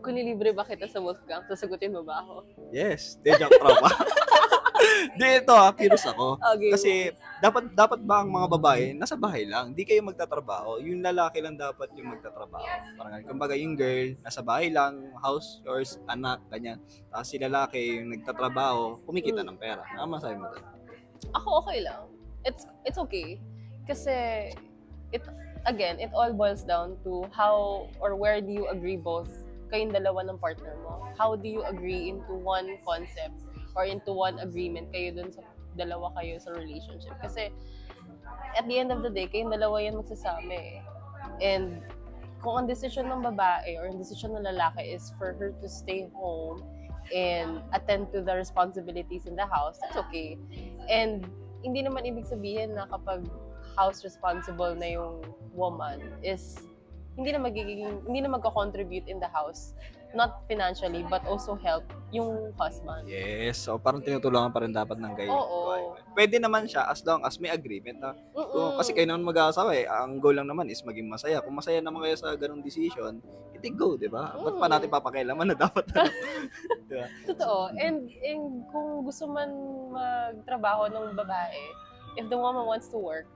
kung nilibre ba kita sa Wolfgang, sasagutin mo ba ako? Yes. Joke tropa. Dito curious ako. Okay. Kasi dapat ba ang mga babae nasa bahay lang? Di kayo magtatrabaho. Yung lalaki lang dapat yung magtatrabaho. Parang kumbaga yung girl nasa bahay lang, house chores, anak, ganyan. Tapos si lalaki yung nagtatrabaho, kumikita ng pera. Ano masabi mo doon? Ako okay lang. It's okay. Kasi it all boils down to how or where do you agree both kayong dalawa ng partner mo? How do you agree into one concept or into one agreement kayo dun sa dalawa kayo sa relationship? Kasi at the end of the day, kayong dalawa yan magsasama eh. And kung ang decision ng babae or ang decision ng lalaki is for her to stay home and attend to the responsibilities in the house, that's okay. And hindi naman ibig sabihin na kapag house responsible na yung woman is hindi na magko-contribute in the house, not financially but also help yung husband. Yes, so parang tinutulungan pa rin dapat ng gayon. Oo. Pwede naman siya as long as may agreement na kasi kayo naman mag-aasawa eh, ang goal lang naman is maging masaya. Kung masaya naman kayo sa ganung decision, iti go, di ba? Ba't pa natin papakialaman na dapat diba? Totoo. And kung gusto man magtrabaho ng babae, if the woman wants to work,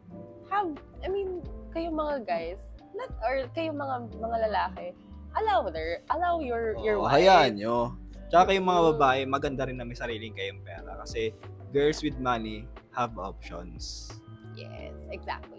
kayo mga guys, or kayo mga lalaki, allow your wife. Hayaan nyo. Tsaka kayong mga babae, maganda rin na may sariling kayong pera. Kasi girls with money have options. Yes, exactly.